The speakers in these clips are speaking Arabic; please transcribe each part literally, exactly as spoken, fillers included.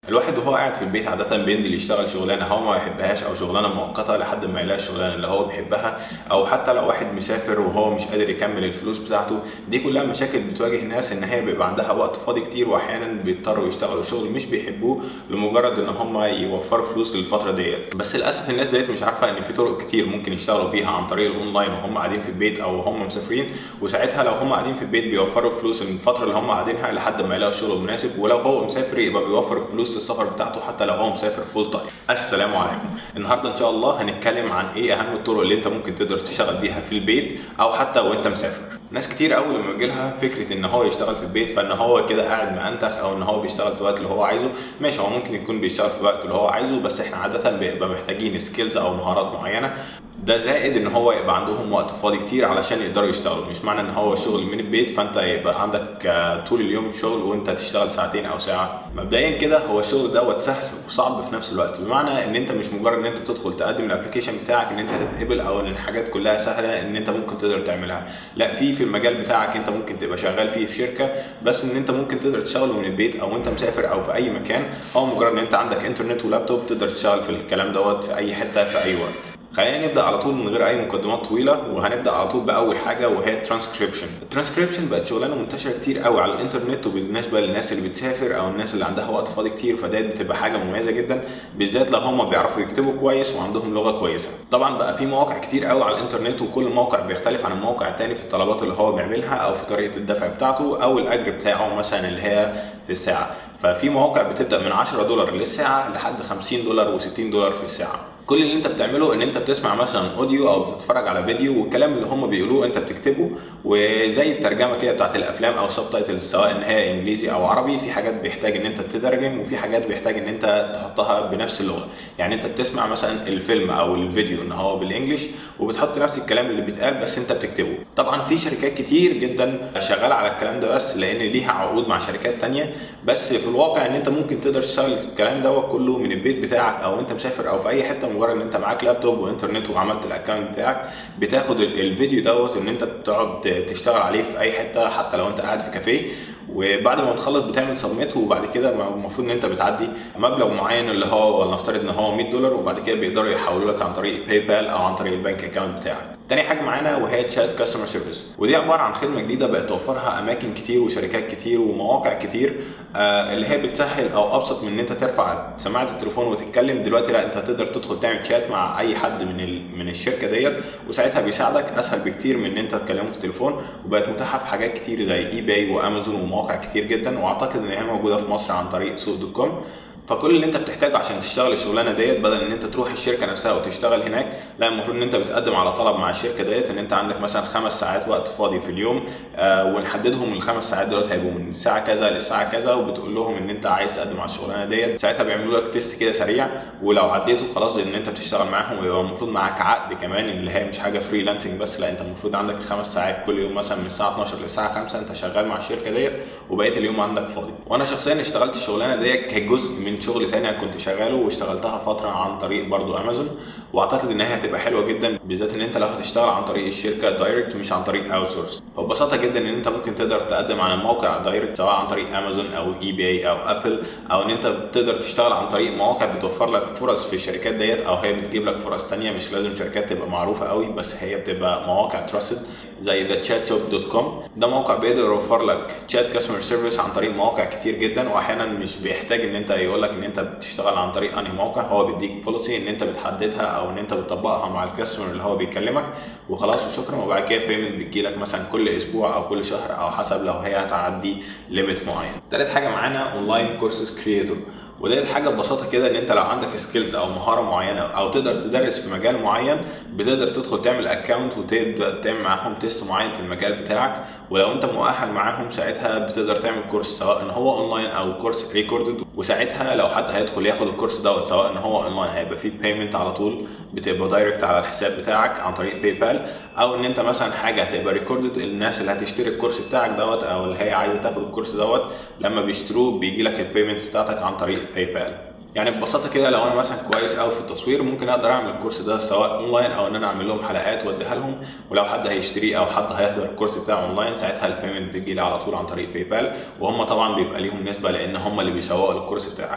الواحد وهو قاعد في البيت عادة بينزل يشتغل شغلانة هو ما يحبهاش أو شغلانة مؤقتة لحد ما يلاقي الشغلانة اللي هو بيحبها، أو حتى لو واحد مسافر وهو مش قادر يكمل الفلوس بتاعته. دي كلها مشاكل بتواجه الناس، إن هي بيبقى عندها وقت فاضي كتير وأحيانا بيضطروا يشتغلوا شغل مش بيحبوه لمجرد إن هم يوفروا فلوس للفترة ديت. بس للأسف الناس ديت مش عارفة إن في طرق كتير ممكن يشتغلوا بيها عن طريق الأونلاين وهم قاعدين في البيت أو هم مسافرين، وساعتها لو هم قاعدين في البيت بيوفروا فلوس الفترة اللي هم قاعدينها لحد ما يلاقوا شغل مناسب، ولو هو مسافر يبقى بيوفر فلوس السفر بتاعته حتى لو هو مسافر فول تايم. السلام عليكم. النهارده ان شاء الله هنتكلم عن ايه اهم الطرق اللي انت ممكن تقدر تشتغل بيها في البيت او حتى وانت مسافر. ناس كتير قوي لما يجي لها فكره ان هو يشتغل في البيت فان هو كده قاعد مأنتخ، او ان هو بيشتغل في الوقت اللي هو عايزه. ماشي، هو ممكن يكون بيشتغل في الوقت اللي هو عايزه، بس احنا عاده بيبقى محتاجين سكيلز او مهارات معينه. ده زائد ان هو يبقى عندهم وقت فاضي كتير علشان يقدروا يشتغلوا. مش معنى ان هو شغل من البيت فانت يبقى عندك طول اليوم شغل وانت تشتغل ساعتين او ساعه. مبدئيا كده هو الشغل دوت سهل وصعب في نفس الوقت، بمعنى ان انت مش مجرد ان انت تدخل تقدم الابلكيشن بتاعك ان انت هتتقبل او ان الحاجات كلها سهله ان انت ممكن تقدر تعملها. لا، في في المجال بتاعك انت ممكن تبقى شغال فيه في شركه، بس ان انت ممكن تقدر تشتغله من البيت او انت مسافر او في اي مكان. هو مجرد ان انت عندك انترنت ولابتوب تقدر تشتغل في الكلام دوت في اي حته في اي وقت. خلينا نبدا على طول من غير اي مقدمات طويله، وهنبدا على طول باول حاجه وهي الترانسكريبشن. الترانسكريبشن بقت شغلانه منتشره كتير قوي على الانترنت، وبالنسبه للناس اللي بتسافر او الناس اللي عندها وقت فاضي كتير فده بتبقى حاجه مميزه جدا، بالذات لو هم بيعرفوا يكتبوا كويس وعندهم لغه كويسه. طبعا بقى في مواقع كتير قوي على الانترنت، وكل موقع بيختلف عن الموقع الثاني في الطلبات اللي هو بيعملها او في طريقه الدفع بتاعته او الاجر بتاعه مثلا اللي هي في الساعه. ففي مواقع بتبدا من عشرة دولار للساعه لحد خمسين دولار و60 دولار في الساعه. كل اللي انت بتعمله ان انت بتسمع مثلا اوديو او بتتفرج على فيديو، والكلام اللي هم بيقولوه انت بتكتبه، وزي الترجمه كده بتاعت الافلام او سب تايتلز سواء ان هي انجليزي او عربي. في حاجات بيحتاج ان انت تترجم، وفي حاجات بيحتاج ان انت تحطها بنفس اللغه. يعني انت بتسمع مثلا الفيلم او الفيديو ان هو بالانجلش وبتحط نفس الكلام اللي بيتقال بس انت بتكتبه. طبعا في شركات كتير جدا شغاله على الكلام ده، بس لان ليها عقود مع شركات تانية. بس في الواقع ان انت ممكن تقدر تشتغل الكلام ده كله من البيت بتاعك او انت مسافر او في اي حته، مجرد ان انت معاك لابتوب وانترنت وعملت الاكونت بتاعك. بتاخد الفيديو دوت ان انت بتقعد تشتغل عليه في اي حته حتى لو انت قاعد في كافيه، وبعد ما تخلص بتعمل سبميت، وبعد كده المفروض ان انت بتعدي مبلغ معين اللي هو نفترض ان هو مية دولار، وبعد كده بيقدروا يحولوا لك عن طريق باي بال او عن طريق البنك اكونت بتاعك. تاني حاجه معانا وهي تشات كاستمر سيرفيس، ودي عباره عن خدمه جديده بقت توفرها اماكن كتير وشركات كتير ومواقع كتير، آه اللي هي بتسهل او ابسط من ان انت ترفع سماعه التليفون وتتكلم. دلوقتي لا، انت تقدر تدخل تعمل شات مع اي حد من ال... من الشركه ديت، وساعتها بيساعدك اسهل بكتير من ان انت تكلمه في التليفون. وبقت متاحه في حاجات كتير زي اي باي وامازون ومواقع كتير جدا، واعتقد ان هي موجوده في مصر عن طريق سوق دوت كوم. فكل اللي انت بتحتاجه عشان تشتغل الشغلانه ديت، بدل ان انت تروح الشركه نفسها وتشتغل هناك، لا، المفروض ان انت بتقدم على طلب مع الشركه ديت ان انت عندك مثلا خمس ساعات وقت فاضي في اليوم، آه ونحددهم الخمس ساعات دول هيبقوا من الساعه كذا للساعه كذا، وبتقول لهم ان انت عايز تقدم على الشغلانه ديت. ساعتها بيعملوا لك تيست كده سريع، ولو عديته خلاص ان انت بتشتغل معاهم، ويبقى المفروض معاك عقد كمان اللي هي مش حاجه فريلانسنج بس، لا، انت المفروض عندك خمس ساعات كل يوم مثلا من الساعه اتناشر للساعه خمسة انت شغال مع الشركه ديت، وبقيه اليوم عندك فاضي. وانا شخصيا اشتغلت الشغلانه ديت كجزء من شغل ثاني كنت شغاله، واشتغلتها فتره عن طريق برضو امازون، واعتقد ان هي هتبقى حلوه جدا، بالذات ان انت لو هتشتغل عن طريق الشركه دايركت مش عن طريق اوت سورس. فببساطه جدا ان انت ممكن تقدر تقدم على موقع دايركت سواء عن طريق امازون او اي باي او ابل، او ان انت بتقدر تشتغل عن طريق مواقع بتوفر لك فرص في الشركات ديت، او هي بتجيب لك فرص ثانيه. مش لازم شركات تبقى معروفه قوي، بس هي بتبقى مواقع تراستد زي ذا تشات شوب دوت كوم. ده موقع بيقدر يوفر لك تشات كاستمر سيرفيس عن طريق مواقع كتير جدا، واحيانا مش بيحتاج ان انت يقول لك ان انت بتشتغل عن طريق انهي موقع. هو بيديك بوليسي ان انت بتحددها او ان انت بتطبقها مع الكاستمر اللي هو بيكلمك وخلاص وشكرا، وبعد كده بيمنت بتجيلك مثلا كل اسبوع او كل شهر او حسب لو هي هتعدي ليميت معين. تالت حاجه معانا اونلاين كورسز كريتور، ودي حاجه ببساطه كده ان انت لو عندك سكيلز او مهاره معينه او تقدر تدرس في مجال معين، بتقدر تدخل تعمل اكونت وتبدا تعمل معاهم تيست معين في المجال بتاعك، ولو انت مؤهل معاهم ساعتها بتقدر تعمل كورس سواء ان هو اونلاين او كورس ريكوردد. وساعتها لو حد هيدخل ياخد الكورس دوت سواء ان هو اونلاين هيبقى فيه بيمنت على طول، بتبقى دايركت على الحساب بتاعك عن طريق باي بال، او ان انت مثلا حاجه هتبقى ريكوردد. الناس اللي هتشتري الكورس بتاعك دوت او اللي هي عايزه تاخد الكورس دوت لما بيشتروه بيجي لك البيمنت بتاعتك عن طريق باي بال. يعني ببساطه كده لو انا مثلا كويس قوي في التصوير ممكن اقدر اعمل الكورس ده سواء اونلاين او ان انا اعمل لهم حلقات واديها لهم، ولو حد هيشتريه او حد هيحضر الكورس بتاعه اونلاين ساعتها البيمنت بتجي لي على طول عن طريق باي بال، وهم طبعا بيبقى ليهم نسبه لان هم اللي بيسوقوا الكورس بتاعك.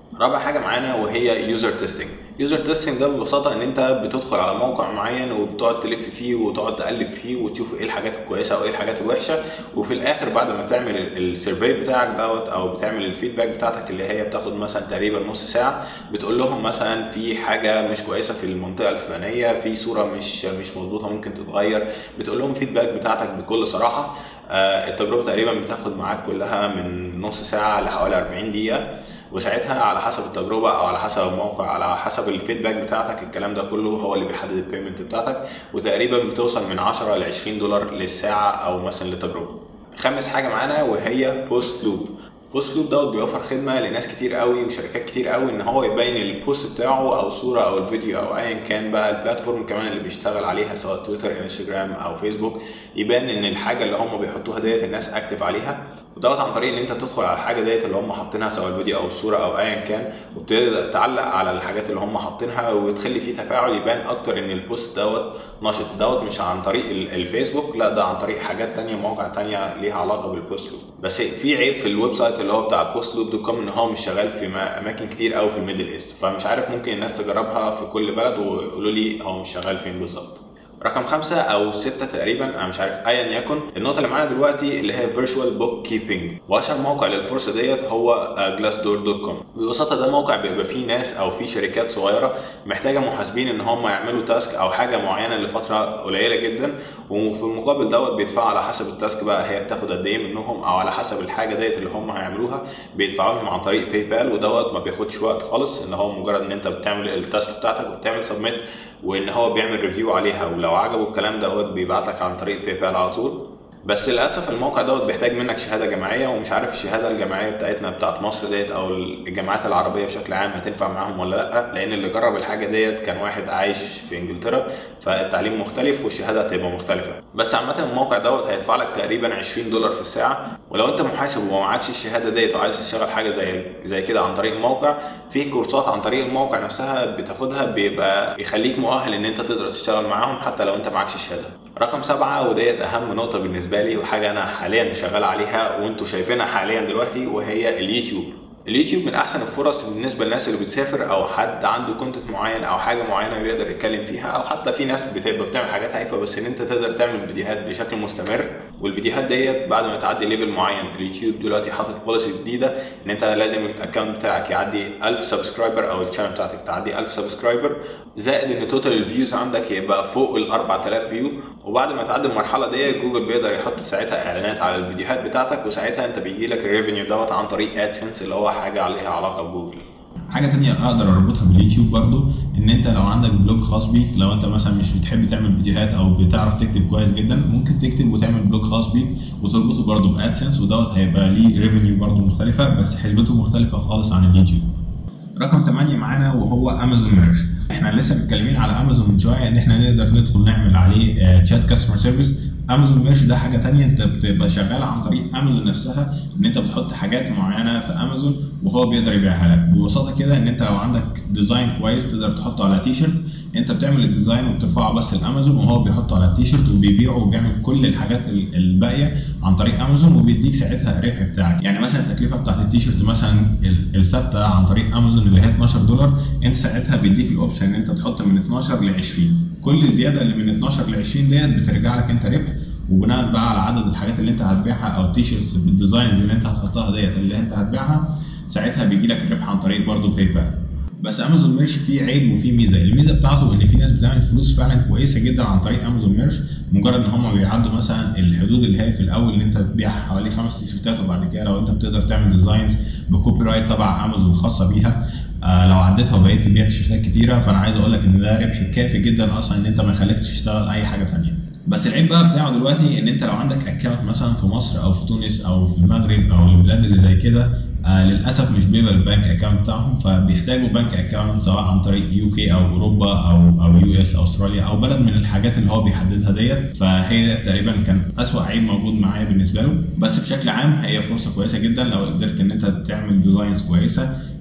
رابع حاجه معانا وهي يوزر تيستنج. يوزر تيستنج ده ببساطه ان انت بتدخل على موقع معين وبتقعد تلف فيه وتقعد تقلب فيه وتشوف ايه الحاجات الكويسه وايه الحاجات الوحشه، وفي الاخر بعد ما تعمل السيرفي بتاعك دوت او بتعمل الفيدباك بتاعتك اللي هي بتاخد مثلا تقريبا نص ساعه، بتقول لهم مثلا في حاجه مش كويسه في المنطقه الفلانيه، في صوره مش مش مظبوطه ممكن تتغير، بتقول لهم فيدباك بتاعتك بكل صراحه. آه التجربه تقريبا بتاخد معاك كلها من نص ساعه لحوالي أربعين دقيقه، وساعتها على حسب التجربه او على حسب الموقع على حسب الفيدباك بتاعتك الكلام ده كله هو اللي بيحدد البيمنت بتاعتك، وتقريبا بتوصل من عشرة ل عشرين دولار للساعه او مثلا للتجربه. خامس حاجه معانا وهي بوست لوب. بوست لوب دوت بيوفر خدمه لناس كتير قوي وشركات كتير قوي ان هو يبين البوست بتاعه او صوره او الفيديو او ايا كان بقى البلاتفورم كمان اللي بيشتغل عليها سواء تويتر انستجرام او فيسبوك، يبان ان الحاجه اللي هم بيحطوها ديت الناس اكتف عليها، ودوت عن طريق ان انت بتدخل على الحاجه ديت اللي هم حاطينها سواء الفيديو او الصوره او ايا كان، وبتبدا تعلق على الحاجات اللي هم حاطينها وتخلي فيه تفاعل يبان اكتر ان البوست دوت نشط. دوت مش عن طريق الفيسبوك، لا ده عن طريق حاجات تانية مواقع تانية ليها علاقه بالبوست لوب. بس في عيب في الويب سايت اللي هو بتاع بوست لوب دوت كوم ان هو مش شغال في اماكن كتير قوي في الميدل ايست، فمش عارف ممكن الناس تجربها في كل بلد ويقولوا لي هو مش شغال فين بالظبط. رقم خمسة او ستة تقريبا انا مش عارف ايا يكن، النقطة اللي معانا دلوقتي اللي هي فيرتشوال بوك كيبنج، واشهر موقع للفرصة ديت هو جلاس دور دوت كوم. ببساطة ده موقع بيبقى فيه ناس او فيه شركات صغيرة محتاجة محاسبين ان هم يعملوا تاسك او حاجة معينة لفترة قليلة جدا، وفي المقابل دوت بيدفعوا على حسب التاسك بقى هي بتاخد قد ايه منهم او على حسب الحاجة ديت اللي هم هيعملوها بيدفعوا لهم عن طريق باي بال، ودوت ما بياخدش وقت خالص، ان هو مجرد ان انت بتعمل التاسك بتاعتك وبتعمل سبميت وان هو بيعمل ريفيو عليها، ولو عجبه الكلام دوت بيبعت لك عن طريق باي بال على طول. بس للاسف الموقع دوت بيحتاج منك شهاده جامعيه، ومش عارف الشهاده الجامعيه بتاعتنا بتاعت مصر ديت او الجامعات العربيه بشكل عام هتنفع معاهم ولا لا، لان اللي جرب الحاجه ديت كان واحد عايش في انجلترا فالتعليم مختلف والشهاده هتبقى مختلفه. بس عامه الموقع دوت هيدفع لك تقريبا عشرين دولار في الساعه، ولو انت محاسب وما معكش الشهاده ديت وعايز تشتغل حاجه زي زي كده عن طريق الموقع، في كورسات عن طريق الموقع نفسها بتاخدها بيبقى يخليك مؤهل ان انت تقدر تشتغل معاهم حتى لو انت معكش شهاده. رقم سبعة وديت اهم نقطه بالنسبه لي وحاجه انا حاليا شغال عليها وانتوا شايفينها حاليا دلوقتي، وهي اليوتيوب. اليوتيوب من احسن الفرص بالنسبه للناس اللي بتسافر او حد عنده كونتنت معين او حاجه معينه بيقدر يتكلم فيها، او حتى في ناس بتبقى بتعمل حاجات هايفه بس ان انت تقدر تعمل فيديوهات بشكل مستمر. والفيديوهات ديت بعد ما تعدي ليفل معين، اليوتيوب دلوقتي حاطط بوليسي جديده ان انت لازم الاكونت بتاعك يعدي ألف سبسكرايبر او الشانل بتاعتك تعدي ألف سبسكرايبر، زائد ان توتال الفيوز عندك يبقى فوق ال أربعة آلاف فيو. وبعد ما تعدي المرحله ديت جوجل بيقدر يحط ساعتها اعلانات على الفيديوهات بتاعتك، وساعتها انت بيجي لك الريفينيو دوت عن طريق ادسنس اللي هو حاجه عليها علاقه بجوجل. حاجه تانية اقدر اربطها باليوتيوب برضو، ان انت لو عندك بلوج خاص بيك، لو انت مثلا مش بتحب تعمل فيديوهات او بتعرف تكتب كويس جدا، ممكن تكتب وتعمل بلوج خاص بيك وتربطه برضو بادسنس، ودوت هيبقى ليه ريفينيو برضو مختلفه بس حسبته مختلفه خالص عن اليوتيوب. رقم ثمانية معانا وهو امازون ميرش. احنا لسه متكلمين على امازون من شويه ان احنا نقدر ندخل نعمل عليه تشات كاستمر سيرفيس. امازون ميرش ده حاجه تانية، انت بتبقى شغال عن طريق امازون نفسها، ان انت بتحط حاجات معينه في امازون وهو بيقدر يبيعها لك. ببساطه كده ان انت لو عندك ديزاين كويس تقدر تحطه على تي شيرت، انت بتعمل الديزاين وبترفعه بس لامازون وهو بيحطه على التي شيرت وبيبيعه وبيعمل كل الحاجات الباقيه عن طريق امازون، وبيديك ساعتها الربح بتاعك. يعني مثلا التكلفه بتاعت التي شيرت مثلا الثابته عن طريق امازون اللي هي اتناشر دولار، انت ساعتها بيديك الاوبشن ان انت تحط من اتناشر ل عشرين، كل زياده اللي من اتناشر ل عشرين ديت بترجع لك انت ربح، وبناء بقى على عدد الحاجات اللي انت هتبيعها او التيشيرتس بالديزاينز اللي انت هتحطها ديت اللي انت هتبيعها، ساعتها بيجي لك الربح عن طريق برضه باي بال. بس امازون ميرش فيه عيب وفيه ميزه، الميزه بتاعته ان في ناس بتعمل فلوس فعلا كويسه جدا عن طريق امازون ميرش، مجرد ان هم بيعدوا مثلا الحدود اللي هي في الاول ان انت تبيع حوالي خمس تيشيرتات، وبعد كده لو انت بتقدر تعمل ديزاينز بكوبي رايت تبع امازون خاصه بيها، آه لو عديتها وبقيت تبيع تيشيرتات كتيره، فانا عايز اقول لك ان ده ربح كافي جدا اصلا ان انت ما يخليكش تشتغل اي حاجه ثانيه. بس العيب بقى بتاعه دلوقتي ان انت لو عندك اكونت مثلا في مصر او في تونس او في المغرب او البلاد اللي زي كده، آه للاسف مش بيبقى البنك اكونت بتاعهم، فبيحتاجوا بنك اكونت سواء عن طريق يو كي او اوروبا او او يو اس او استراليا او بلد من الحاجات اللي هو بيحددها ديت. فهي تقريبا كان اسوأ عيب موجود معايا بالنسبه له. بس بشكل عام هي فرصه كويسه جدا لو قدرت ان انت تعمل ديزاينز كويسه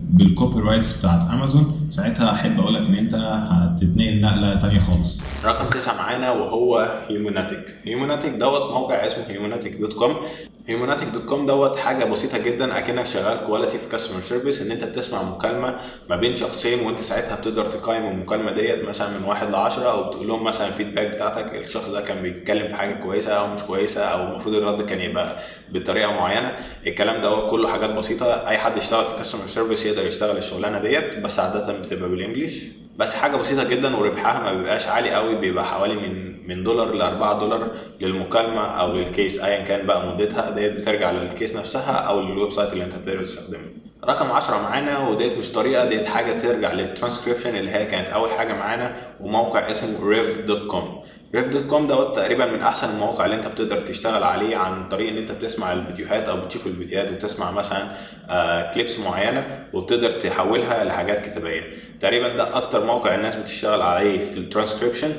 بالكوبي رايتس بتاعت امازون، ساعتها احب اقول لك ان انت هتتنقل نقله تانيه خالص. رقم تسعة معانا وهو هيوماناتيك. هيوماناتيك دوت موقع اسمه هيوماناتيك دوت كوم. هيوماناتيك دوت كوم دوت حاجه بسيطه جدا، اكنك شغال كواليتي في كاستمر سيرفيس، ان انت بتسمع مكالمه ما بين شخصين وانت ساعتها بتقدر تقيم المكالمه ديت مثلا من واحد لعشرة، او تقول لهم مثلا الفيدباك بتاعتك، الشخص ده كان بيتكلم في حاجه كويسه او مش كويسه، او المفروض الرد كان يبقى بطريقه معينه. الكلام دوت كله حاجات بسيطه، اي حد يشتغل في كاستمر سيرفيس يقدر يشتغل الشغلانه ديت، بس عاده بتبقى بالانجلش. بس حاجه بسيطه جدا وربحها ما بيبقاش عالي قوي، بيبقى حوالي من من دولار ل أربعة دولار للمكالمه او للكيس، ايا كان بقى مدتها ديت بترجع للكيس نفسها او للويب سايت اللي انت بتقدر تستخدمه. رقم عشرة معانا، وديت مش طريقه، ديت حاجه ترجع للترانسكريبشن اللي هي كانت اول حاجه معانا، وموقع اسمه ريف دوت كوم. ريف دوت كوم دوت تقريبا من احسن المواقع اللي انت بتقدر تشتغل عليه، عن طريق ان انت بتسمع الفيديوهات او بتشوف الفيديوهات وتسمع مثلا آه كليبس معينه وبتقدر تحولها لحاجات كتابيه. تقريبا ده اكتر موقع الناس بتشتغل عليه في الترانسكريبشن،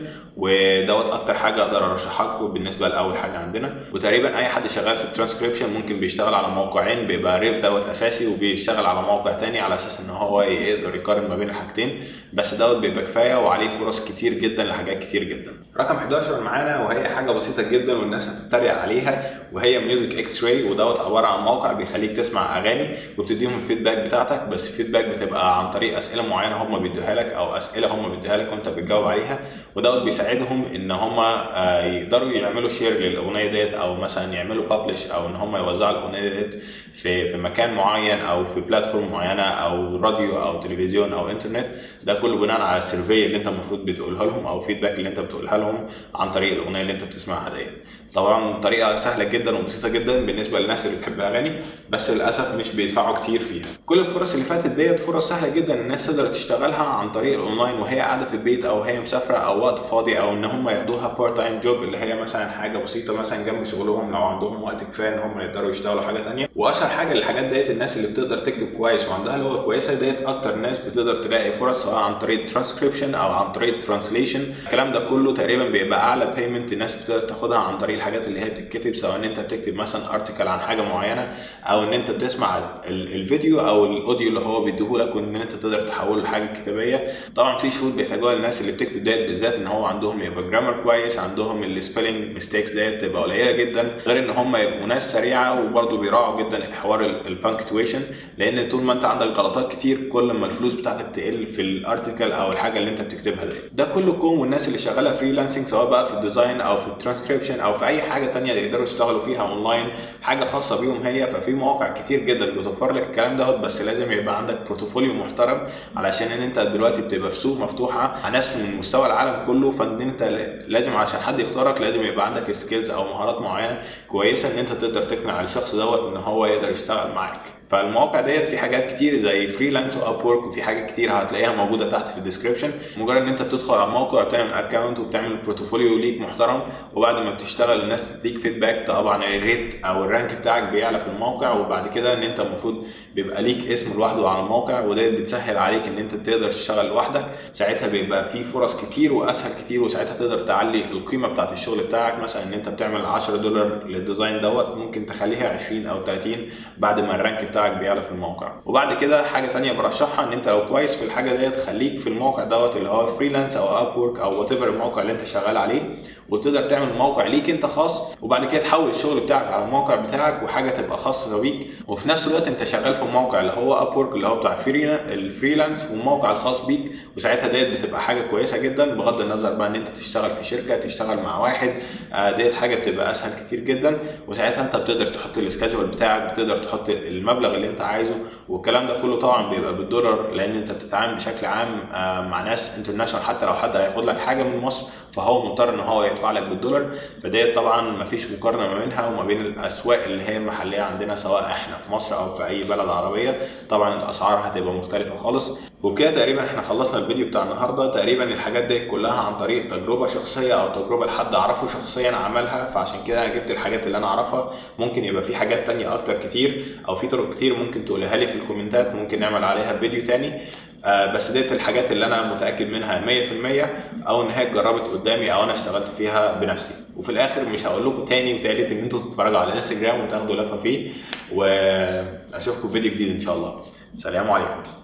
ودوت اكتر حاجه اقدر ارشحها لكم بالنسبه لاول حاجه عندنا. وتقريبا اي حد شغال في الترانسكريبشن ممكن بيشتغل على موقعين، بيبقى ريف دوت اساسي وبيشتغل على موقع تاني على اساس ان هو يقدر يقارن ما بين الحاجتين، بس دوت بيبقى كفايه وعليه فرص كتير جدا لحاجات كتير جدا. رقم حداشر معانا، وهي حاجه بسيطه جدا والناس هتتريق عليها، وهي ميوزك اكس راي. ودوت عباره عن موقع بيخليك تسمع اغاني وبتديهم الفيدباك بتاعتك، بس الفيدباك بتبقى عن طريق اسئله معينه هم بيدوها لك، او اسئله هم بيدوها لك وانت بتجاوب عليها. ودوت بيساعدهم ان هم يقدروا يعملوا شير للاغنيه ديت، او مثلا يعملوا بابلش، او ان هم يوزعوا الاغنيه ديت في في مكان معين او في بلاتفورم معينه، او راديو او تلفزيون او انترنت. ده كله بناء على السيرفي اللي انت المفروض بتقولها لهم، او فيدباك اللي انت بتقولها لهم عن طريق الاغنيه اللي انت بتسمعها ديت. طبعا طريقه سهله جدا وبسيطه جدا بالنسبه للناس اللي بتحب الاغاني، بس للاسف مش بيدفعوا كتير فيها. كل الفرص اللي فاتت ديت فرص سهله جدا الناس تقدر تشتغلها عن طريق الاونلاين وهي قاعده في البيت، او هي مسافره، او وقت فاضي، او ان هم ياخدوها بارت تايم جوب، اللي هي مثلا حاجه بسيطه مثلا جنب شغلهم لو عندهم وقت كفايه ان هم يقدروا يشتغلوا حاجه ثانيه. واشهر حاجه للحاجات ديت الناس اللي بتقدر تكتب كويس وعندها لغه كويسه، ديت اكتر ناس بتقدر تلاقي فرص، سواء عن طريق ترانسكريبشن او عن طريق ترانسليشن. الكلام ده كله تقريبا بيبقى اعلى بيمنت الناس بتقدر تاخدها عن طريق الحاجات اللي هي بتتكتب، سواء ان انت بتكتب مثلا ارتكل عن حاجه معينه، او ان انت بتسمع الفيديو او الاوديو اللي هو بيديهولك، وان انت تقدر تحوله لحاجه كتابيه. طبعا في شروط بيحتاجوها الناس اللي بتكتب ديت بالذات، ان هو عندهم يبقى جرامر كويس، عندهم السبيلنج ميستيكس ديت تبقى قليله جدا، غير ان هم يبقوا ناس سريعه، وبرده بيراعوا جدا حوار البانكتويشن، لان طول ما انت عندك غلطات كتير كل ما الفلوس بتاعتك تقل في الارتكل او الحاجه اللي انت بتكتبها دي. ده كله كوم، والناس اللي شغاله فريلانسنج سواء بقى في الديزاين او في الترانسكريبشن او في اي حاجه تانية يقدروا يشتغلوا فيها اونلاين، حاجه خاصه بيهم هي. ففي مواقع كتير جدا بتوفر لك الكلام دوت، بس لازم يبقى عندك بورتفوليو محترم، علشان ان انت دلوقتي بتبقى في سوق مفتوحه على ناس من مستوى العالم كله، فان انت لازم عشان حد يختارك لازم يبقى عندك سكيلز او مهارات معينه كويسه ان انت تقدر تقنع الشخص دوت ان هو يقدر يشتغل معاك. فالمواقع ديت في حاجات كتير زي فريلانس واب وورك، وفي حاجات كتير هتلاقيها موجوده تحت في الديسكربشن. مجرد ان انت بتدخل على الموقع وتعمل اكونت وبتعمل بورتفوليو ليك محترم، وبعد ما بتشتغل الناس تديك فيدباك، طبعا الريت او الرانك بتاعك بيعلى في الموقع، وبعد كده ان انت المفروض بيبقى ليك اسم لوحده على الموقع، وده بتسهل عليك ان انت تقدر تشتغل لوحدك. ساعتها بيبقى في فرص كتير واسهل كتير، وساعتها تقدر تعلي القيمه بتاعت الشغل بتاعك. مثلا ان انت بتعمل عشرة دولار للديزاين دوت، ممكن تخليها عشرين او تلاتين بعد ما الرانك بتاعك بيعلى في الموقع. وبعد كده حاجه تانية برشحها، ان انت لو كويس في الحاجه ديت خليك في الموقع دوت اللي هو فريلانس او اب وورك او وات ايفر الموقع اللي انت شغال عليه، وتقدر تعمل موقع ليك انت خاص، وبعد كده تحول الشغل بتاعك على الموقع بتاعك وحاجه تبقى خاصه بيك. وفي نفس الوقت انت شغال في الموقع اللي هو اب وورك اللي هو بتاع الفريلانس والموقع الخاص بيك، وساعتها ديت بتبقى حاجه كويسه جدا، بغض النظر بقى ان انت تشتغل في شركه تشتغل مع واحد، ديت حاجه بتبقى اسهل كتير جدا. وساعتها انت بتقدر تحط السكادجول بتاعك، بتقدر تحط المبلغ اللي انت عايزه، والكلام ده كله طبعا بيبقى بالدولار، لان انت بتتعامل بشكل عام مع ناس انترناشونال. حتى لو حد هياخد لك حاجه من مصر فهو مضطر ان هو يدفع لك بالدولار. فديت طبعا مفيش مقارنه ما بينها وما بين الاسواق اللي هي المحليه عندنا، سواء احنا في مصر او في اي بلد عربيه. طبعا الاسعار هتبقى مختلفه خالص. وكده تقريبا احنا خلصنا الفيديو بتاع النهارده. تقريبا الحاجات دي كلها عن طريق تجربه شخصيه او تجربه لحد اعرفه شخصيا عملها، فعشان كده انا جبت الحاجات اللي انا اعرفها. ممكن يبقى في حاجات تانية اكتر كتير، او في طرق كتير ممكن تقولها لي في الكومنتات، ممكن نعمل عليها فيديو تاني. آه بس ديت الحاجات اللي انا متاكد منها مية في المية، او ان هي اتجربت قدامي او انا اشتغلت فيها بنفسي. وفي الاخر مش هقول لكم تاني وتالت ان انتوا تتفرجوا على الانستجرام وتاخدوا لفه فيه. واشوفكم في فيديو جديد ان شاء الله. سلام عليكم.